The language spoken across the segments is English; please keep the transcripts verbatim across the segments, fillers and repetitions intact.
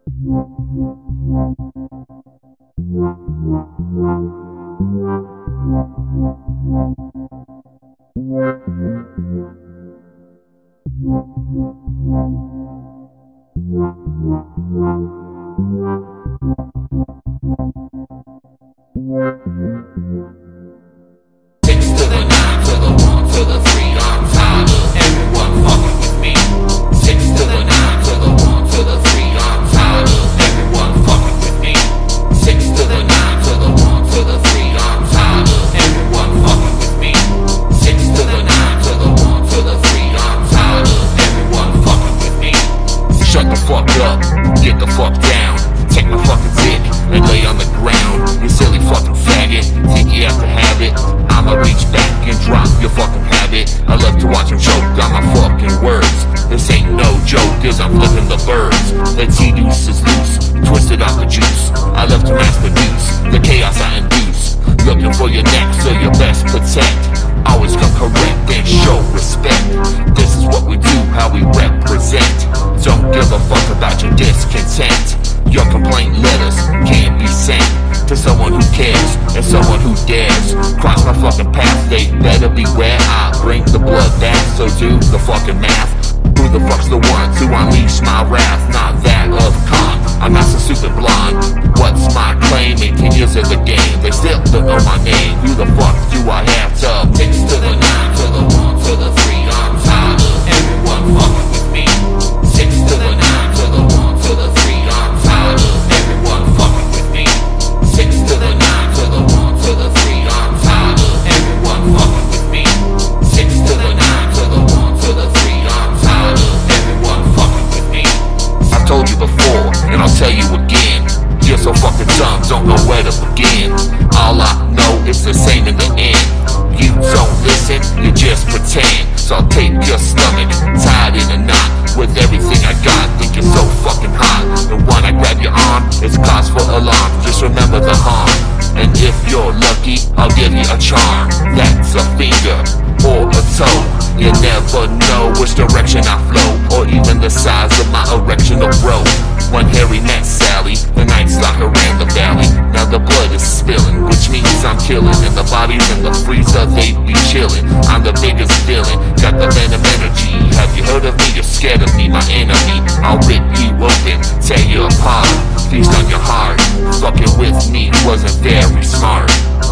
Six to the nine, to the one, to the three, I'm tired of everyone fucking with me. Six to the nine, to the one, to the three, I'm tired of everyone fucking with me. Six to the nine, to the one, to the three, I'm tired of everyone fucking with me. Six to the nine, to the one, to the three, I'm tired of everyone fucking with me. Shut the fuck up, get the fuck down. Take my fucking dick and lay on the ground. You silly fucking faggot, think you have to have it. I'ma reach back and drop your fucking habit. I love to watch him choke on my fucking words. This ain't no joke, cause I'm flipping the birds. That T-deuce is loose, twisted off the juice. I love to mass produce the chaos I induce. Looking for your neck, so you best protect. Always come correct and show respect. This is what we do, how we represent. Don't give a fuck about your discontent. Your complaint letters can't be sent to someone who cares and someone who dares cross my fucking path. They better beware. I bring the blood back, so do the fucking math. Who the fuck's the one to unleash my wrath? Not that of Khan, I'm not so stupid blonde. What's my claim? eighteen years of the game, they still don't know my name. Who the fuck do I have to? Six to the nine, to the one, to the three, I'm tired of everyone fucking with me. Six to the nine, to the one, to the three, I'm tired of everyone fucking with me. Six to the nine, to the one, to the three, I'm tired of everyone fucking with me. Six to the nine, to the one, to the three, I'm tired of everyone fucking with me. I've told you before, and I'll tell you again. You're so fucking dumb, don't know where to begin. All I know is the same in the end. You don't listen, you just pretend. So I'll take your stomach, tied in a knot. With everything I got, think you're so fucking hot. And when I grab your arm, it's cause for alarm. Just remember the harm. And if you're lucky, I'll give you a charm. That's a finger or a toe. You never know which direction I flow, or even the size of my erection will grow. When Harry met Sally, the Night Stalker ran the valley. Now the blood is spilling, which means I'm killing. And the bodies in the freezer, they be chilling. I'm the biggest villain, got the venom energy. Have you heard of me? You're scared of me, my enemy. I'll rip you open, tear you apart, feast on your heart. Fucking with me wasn't very smart.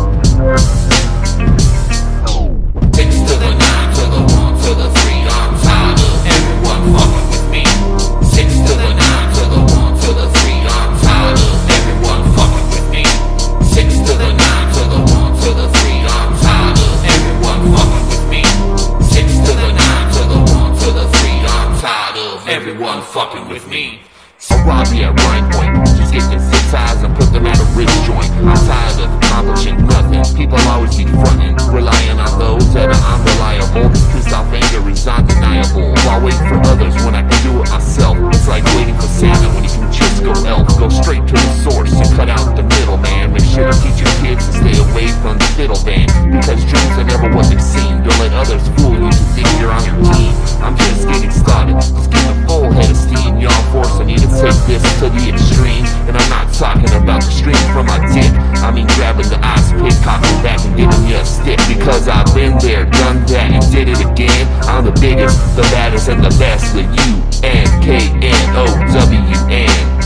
Six to the nine, to the one, to the three, I'm tired of everyone fucking with me. Six to the nine, to the one, to the three, I'm tired of everyone fucking with me. Six to the nine, to the one, to the three, I'm tired of everyone fucking with me. Six to the nine, to the one, to the three, I'm tired of everyone fucking with me. So rob me at rhyme point, just get the zip ties and put them at a wrist joint. I'm tired of accomplishing nothing. People always be frontin', relying on those that are unreliable. Pissed off anger is undeniable. While waiting for others when I can do it myself. It's like waiting for Santa when you can just go elf. Go straight to the source and cut out the middleman. Make sure to teach your kids to stay away from the fiddle band, because dreams are never what they seem. Don't let others fool you to think you're on your team. I'm just getting started, just getting a full head of steam. Y'all forcing me to take this to the extreme. And I'm not talking about the stream from my dick. I mean grabbing the ice pick, cocking back and giving you a stick. Because I've been there, done that, and did it again. I'm the biggest, the baddest, and the best. The U N K N O W N.